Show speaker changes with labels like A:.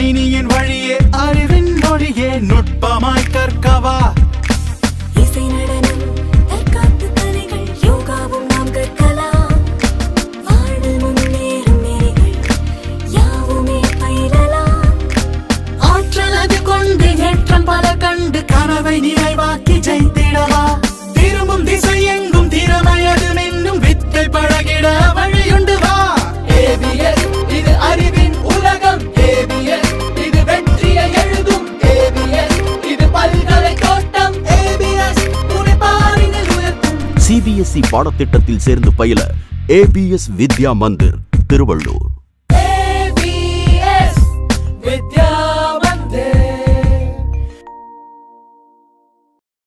A: கணினியின் வழியே அறிவின் மொழியே நுட்பமாய் கற்கவா.
B: இசை நடனம் தற்காப்பு கலைகள் யோகாவும் நாம் கற்கலாம். வாழ்வில் முன்னேறும் நெறிகள் யாவுமே பயிலலாம்.
A: ஆற்றல் அது கொண்டு ஏற்றம் பல கண்டு கனவை நிறைவாக்கி ஜெயித்திடவா. திரும்பும் திசை எங்கும் திறமையது மின்னும் வித்தை பழகிட வழியுண்டு வா. ABS இது அறிவின் உலகம். ABS இது வெற்றியை எழுதும். ABS இது பல்கலை தோட்டம். ABS உன்னை பாரினில் உயர்த்தும்.
C: CBSE பாடத்திட்டத்தில் சேர்ந்து பயில ABS வித்யா மந்திர், திருவள்ளூர்.